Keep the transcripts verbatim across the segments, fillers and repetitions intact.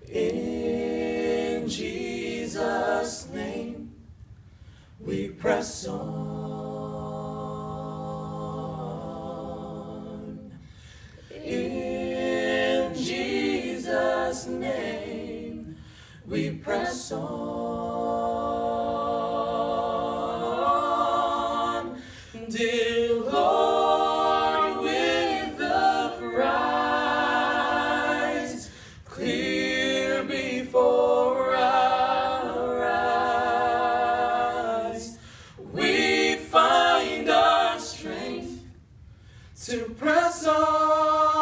In Jesus' name, we press on. In Jesus' name, we press on. Dear Lord, with the prize clear before our eyes, we find our strength to press on.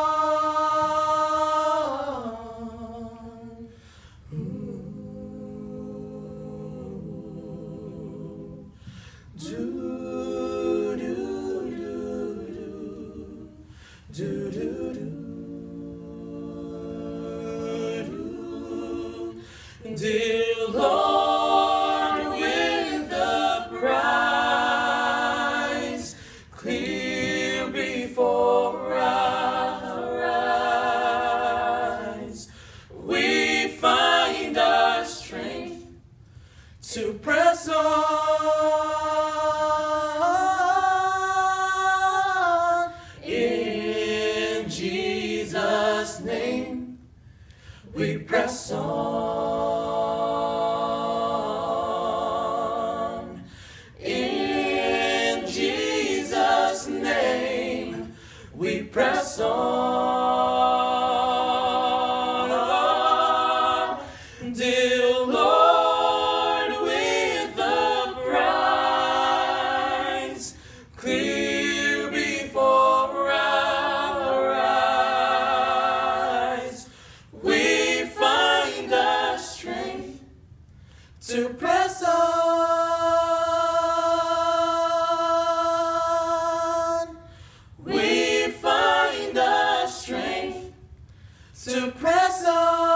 Do, do, do, do, do, do, do. Dear Lord, with the prize clear before our eyes, we find our strength to press on. In Jesus' name, we press on. In Jesus' name, we press on. Dear Lord, with the prize clear before our eyes, we find our strength to press on. We find our strength to press on.